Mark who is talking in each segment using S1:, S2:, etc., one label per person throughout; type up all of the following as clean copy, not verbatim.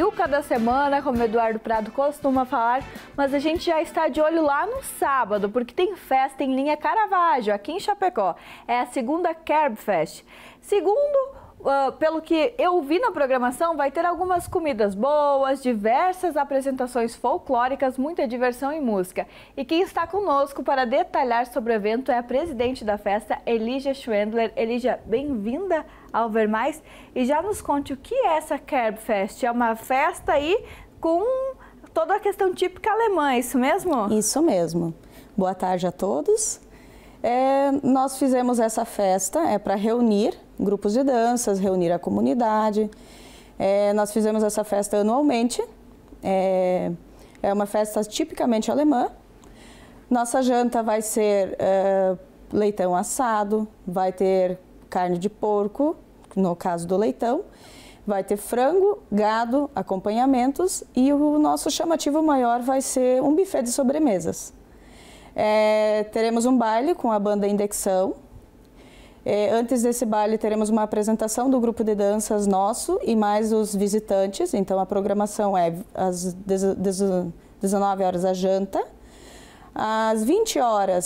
S1: Juca da semana, como o Eduardo Prado costuma falar, mas a gente já está de olho lá no sábado, porque tem festa em linha Caravaggio, aqui em Chapecó. É a segunda Kerbfest. Segundo, pelo que eu vi na programação, vai ter algumas comidas boas, diversas apresentações folclóricas, muita diversão e música. E quem está conosco para detalhar sobre o evento é a presidente da festa, Elígia Schwendler. Elígia, bem-vinda ao Ver Mais. E já nos conte o que é essa Kerbfest. É uma festa aí com toda a questão típica alemã, é isso mesmo?
S2: Isso mesmo. Boa tarde a todos. Nós fizemos essa festa para reunir grupos de danças, reunir a comunidade. Nós fizemos essa festa anualmente. É uma festa tipicamente alemã. Nossa janta vai ser leitão assado, vai ter carne de porco, no caso do leitão, vai ter frango, gado, acompanhamentos e o nosso chamativo maior vai ser um buffet de sobremesas. Teremos um baile com a banda Indexão. Antes desse baile teremos uma apresentação do grupo de danças nosso e mais os visitantes. Então a programação é às 19 horas a janta. Às 20 horas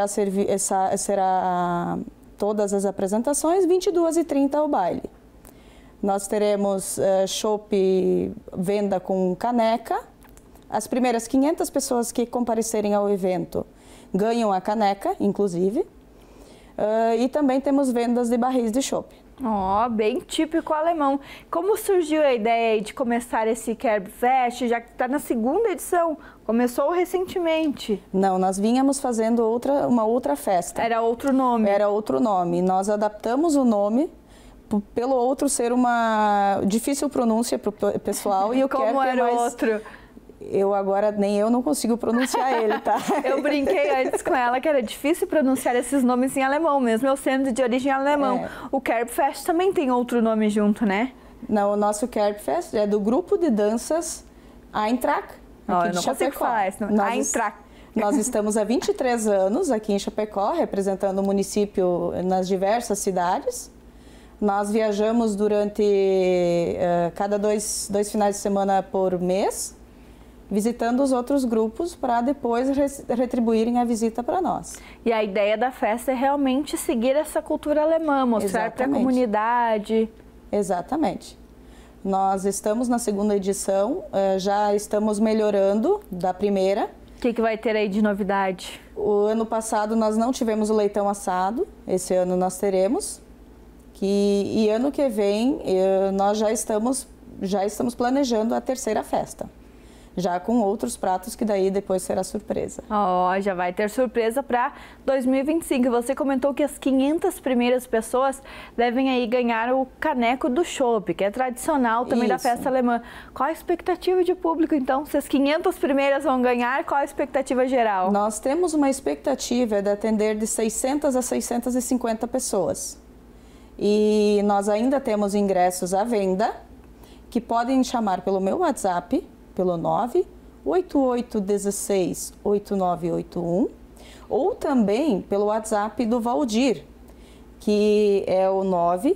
S2: será todas as apresentações, 22h30 o baile. Nós teremos chopp, venda com caneca. As primeiras 500 pessoas que comparecerem ao evento ganham a caneca, inclusive. E também temos vendas de barris de chopp.
S1: Bem típico alemão. Como surgiu a ideia de começar esse Kerbfest, já que está na segunda edição? Começou recentemente.
S2: Não, nós vínhamos fazendo uma outra festa.
S1: Era outro nome?
S2: Era outro nome. Nós adaptamos o nome pelo outro ser uma difícil pronúncia para o pessoal. E
S1: Como era o outro?
S2: Nem eu não consigo pronunciar ele, tá?
S1: Eu brinquei antes com ela que era difícil pronunciar esses nomes em alemão, mesmo eu sendo de origem alemã. O Kerbfest também tem outro nome junto, né?
S2: Não, o nosso Kerbfest é do grupo de danças Eintracht.
S1: Eu não consigo falar isso. Eintracht.
S2: Nós estamos há 23 anos aqui em Chapecó, representando o município nas diversas cidades. Nós viajamos durante cada dois finais de semana por mês, visitando os outros grupos para depois retribuírem a visita para nós.
S1: E a ideia da festa é realmente seguir essa cultura alemã, mostrar para a comunidade.
S2: Exatamente. Nós estamos na segunda edição, já estamos melhorando da primeira.
S1: O que vai ter aí de novidade?
S2: O ano passado nós não tivemos o leitão assado, esse ano nós teremos. E ano que vem nós já estamos planejando a terceira festa. Já com outros pratos que daí depois será surpresa.
S1: Já vai ter surpresa para 2025. Você comentou que as 500 primeiras pessoas devem aí ganhar o caneco do chopp, que é tradicional também da festa alemã. Qual a expectativa de público, então? Se as 500 primeiras vão ganhar, qual a expectativa geral?
S2: Nós temos uma expectativa de atender de 600 a 650 pessoas. E nós ainda temos ingressos à venda, que podem chamar pelo meu WhatsApp, pelo 988168981 ou também pelo WhatsApp do Valdir, que é o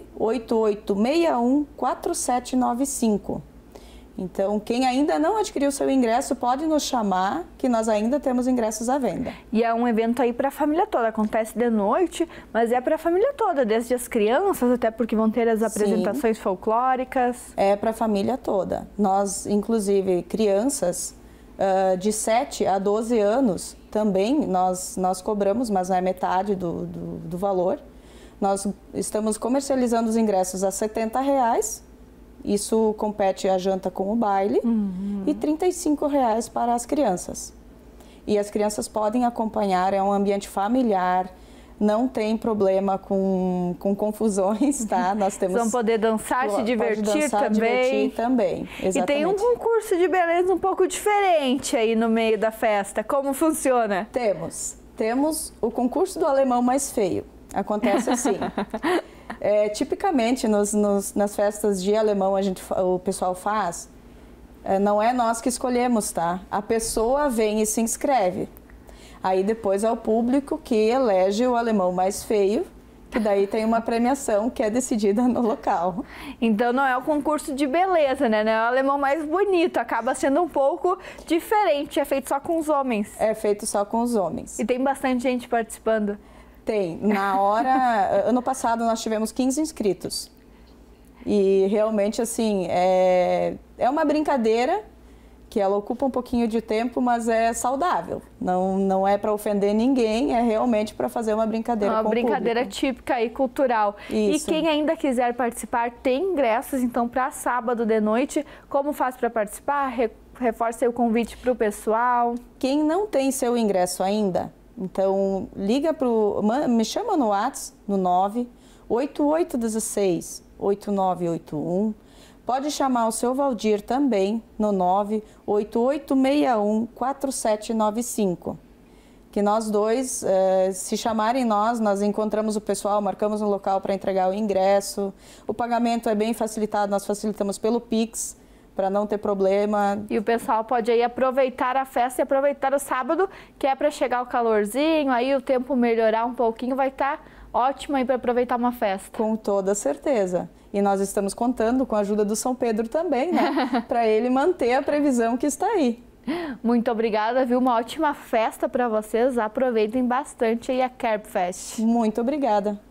S2: 988614795. Então, quem ainda não adquiriu seu ingresso pode nos chamar, que nós ainda temos ingressos à venda.
S1: E é um evento aí para a família toda, acontece de noite, mas é para a família toda, desde as crianças, até porque vão ter as apresentações folclóricas.
S2: É para a família toda. Nós, inclusive, crianças de 7 a 12 anos, também nós cobramos, mas não é metade do valor. Nós estamos comercializando os ingressos a R$70. Isso compete a janta com o baile e R$35 para as crianças. E as crianças podem acompanhar, é um ambiente familiar, não tem problema com confusões, tá? Nós temos...
S1: Vão poder dançar, se divertir
S2: também. Exatamente.
S1: E tem um concurso de beleza um pouco diferente aí no meio da festa. Como funciona?
S2: Temos o concurso do alemão mais feio. Acontece assim. Tipicamente nas festas de alemão o pessoal faz, não é nós que escolhemos, tá? A pessoa vem e se inscreve. Aí depois é o público que elege o alemão mais feio que daí tem uma premiação que é decidida no local.
S1: Então não é o concurso de beleza, né? Não é o alemão mais bonito, acaba sendo um pouco diferente, é feito só com os homens.
S2: É feito só com os homens.
S1: E tem bastante gente participando?
S2: Tem. Ano passado nós tivemos 15 inscritos. E realmente, assim, é uma brincadeira que ela ocupa um pouquinho de tempo, mas é saudável. Não é para ofender ninguém, é realmente para fazer uma brincadeira com o público. Uma
S1: brincadeira típica e cultural.
S2: Isso.
S1: E quem ainda quiser participar tem ingressos, então, para sábado de noite. Como faz para participar? Reforça aí o convite para o pessoal.
S2: Quem não tem seu ingresso ainda, então me chama no WhatsApp, no 98816-8981. Pode chamar o seu Valdir também no 98861-4795. Que nós dois, se chamarem nós encontramos o pessoal, marcamos um local para entregar o ingresso. O pagamento é bem facilitado, nós facilitamos pelo Pix, para não ter problema.
S1: E o pessoal pode aí aproveitar a festa e aproveitar o sábado, que é para chegar o calorzinho, aí o tempo melhorar um pouquinho, vai estar ótimo aí para aproveitar uma festa.
S2: Com toda certeza. E nós estamos contando com a ajuda do São Pedro também, né? Para ele manter a previsão que está aí.
S1: Muito obrigada, viu? Uma ótima festa para vocês. Aproveitem bastante aí a Kerbfest.
S2: Muito obrigada.